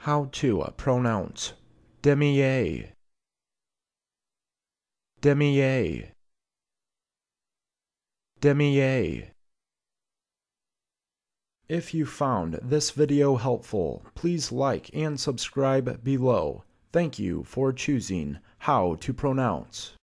How to pronounce Dimier, Dimier, Dimier. If you found this video helpful, please like and subscribe below. Thank you for choosing How to Pronounce.